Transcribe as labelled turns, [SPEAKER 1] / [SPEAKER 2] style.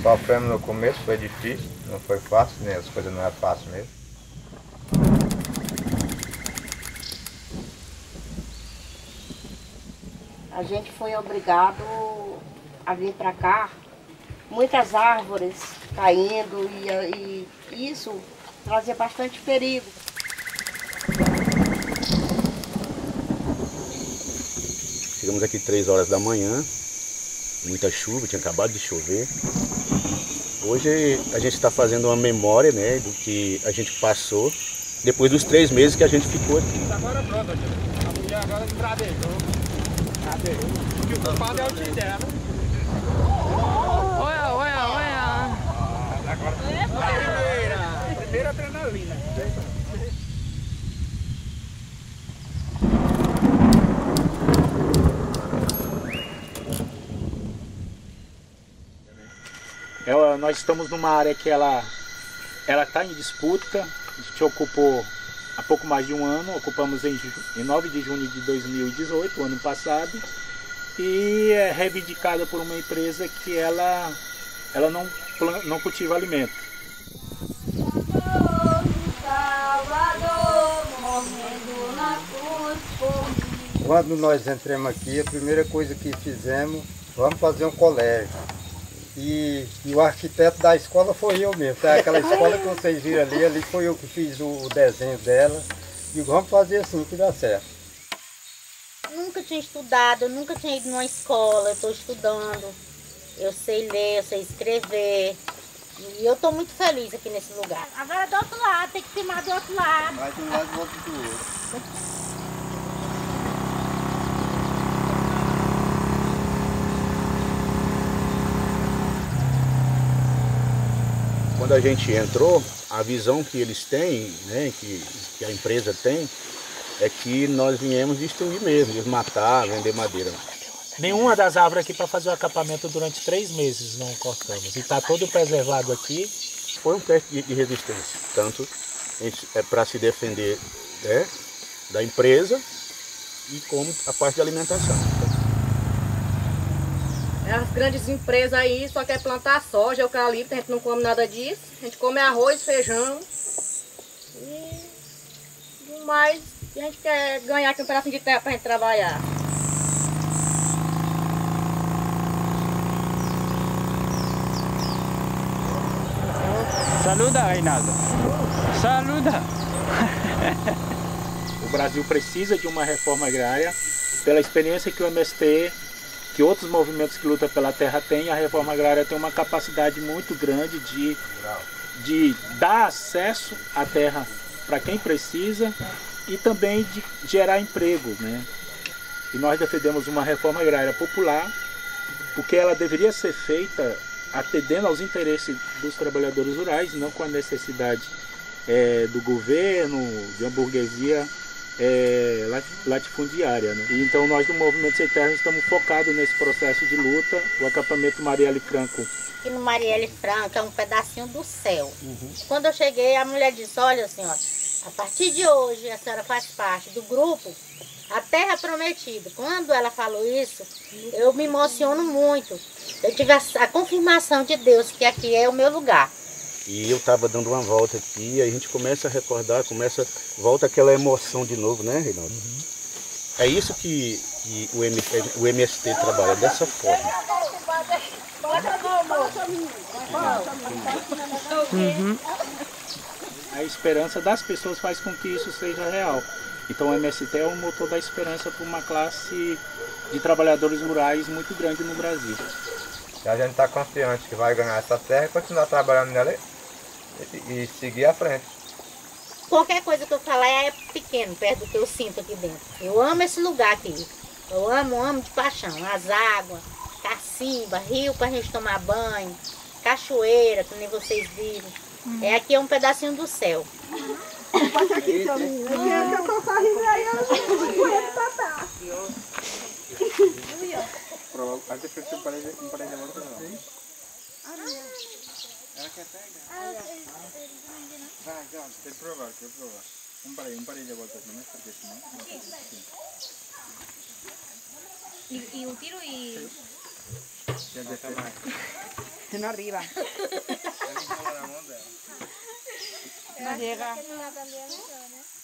[SPEAKER 1] Sofremos no começo, foi difícil, não foi fácil, né? As coisas não eram fáceis mesmo.
[SPEAKER 2] A gente foi obrigado a vir para cá, muitas árvores caindo e isso trazia bastante perigo.
[SPEAKER 3] Chegamos aqui 3 horas da manhã, muita chuva, tinha acabado de chover. Hoje a gente está fazendo uma memória, né, do que a gente passou depois dos 3 meses que a gente ficou aqui.
[SPEAKER 4] Agora pronto, a mulher agora tradejou. Porque o culpado é o tio dela. Olha. Agora primeira adrenalina. Nós estamos numa área que ela está em disputa. A gente ocupou há pouco mais de um ano, ocupamos em 9 de junho de 2018, ano passado, e é reivindicada por uma empresa que ela não cultiva alimento.
[SPEAKER 1] Quando nós entramos aqui, a primeira coisa que fizemos, vamos fazer um colégio. E o arquiteto da escola foi eu mesmo. Tá? Aquela escola que vocês viram ali foi eu que fiz o desenho dela. E vamos fazer assim que dá certo.
[SPEAKER 2] Nunca tinha estudado, nunca tinha ido numa escola, eu estou estudando. Eu sei ler, eu sei escrever. E eu estou muito feliz aqui nesse lugar. Agora do outro lado, tem que filmar do outro lado.
[SPEAKER 1] Vai de um lado e volta do outro.
[SPEAKER 3] Quando a gente entrou, a visão que eles têm, né, que a empresa tem, é que nós viemos destruir mesmo, desmatar, vender madeira.
[SPEAKER 4] Nenhuma das árvores aqui para fazer o acampamento durante 3 meses não cortamos. E está todo preservado aqui.
[SPEAKER 3] Foi um teste de resistência, tanto para se defender, né, da empresa e como a parte de alimentação.
[SPEAKER 5] As grandes empresas aí só quer plantar soja, eucalipto, a gente não come nada disso. A gente come arroz, feijão. E do mais, a gente quer ganhar aqui um pedacinho de terra pra gente trabalhar.
[SPEAKER 4] Saluda, Reinaldo. Saluda. O Brasil precisa de uma reforma agrária. Pela experiência que o MST, que outros movimentos que lutam pela terra têm, a reforma agrária tem uma capacidade muito grande de dar acesso à terra para quem precisa e também de gerar emprego, né? E nós defendemos uma reforma agrária popular, porque ela deveria ser feita atendendo aos interesses dos trabalhadores rurais, não com a necessidade do governo, de uma burguesia latifundiária, né? E então nós do Movimento Sem Terra estamos focados nesse processo de luta. O acampamento Marielle Franco.
[SPEAKER 2] Aqui no Marielle Franco é um pedacinho do céu. Quando eu cheguei, a mulher disse, olha senhora, a partir de hoje a senhora faz parte do grupo A Terra Prometida. Quando ela falou isso, eu me emociono muito. Eu tive a confirmação de Deus que aqui é o meu lugar.
[SPEAKER 3] E eu estava dando uma volta aqui, e a gente começa a recordar, volta aquela emoção de novo, né, Reinaldo? É isso que o MST trabalha, dessa forma.
[SPEAKER 4] A esperança das pessoas faz com que isso seja real. Então o MST é o motor da esperança para uma classe de trabalhadores rurais muito grande no Brasil.
[SPEAKER 1] E a gente está confiante que vai ganhar essa terra e continuar trabalhando nela e seguir à frente.
[SPEAKER 2] Qualquer coisa que eu falar é pequeno, perto do que eu sinto aqui dentro. Eu amo esse lugar aqui. Eu amo de paixão. As águas, cacimba, rio para a gente tomar banho, cachoeira, que nem vocês viram. Aqui é um pedacinho do céu.
[SPEAKER 6] Passa aqui, seu menino. Eu tô sorrindo aí, eu não vou patar.
[SPEAKER 1] Antes que você pare de volta, não. Ela quer pegar. Vai, quer provar. Um parede de volta, não é? Porque senão não vai.
[SPEAKER 7] Y un tiro y...
[SPEAKER 6] No arriba. No llega.